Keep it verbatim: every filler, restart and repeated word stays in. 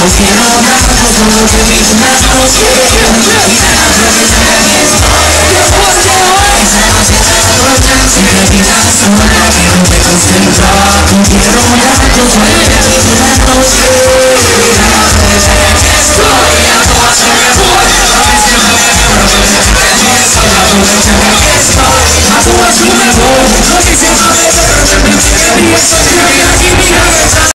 quiero nada, solo que mis manos quieren. Y la promesa que estoy. Esa noche está roja, si me miras sola, quiero me concentrar. Quiero nada, solo que mis manos quieren. Y la promesa que estoy. A todas horas voy, a veces me veo, a veces me beso. La promesa que estoy. A todas horas voy, a veces me veo, a veces me beso.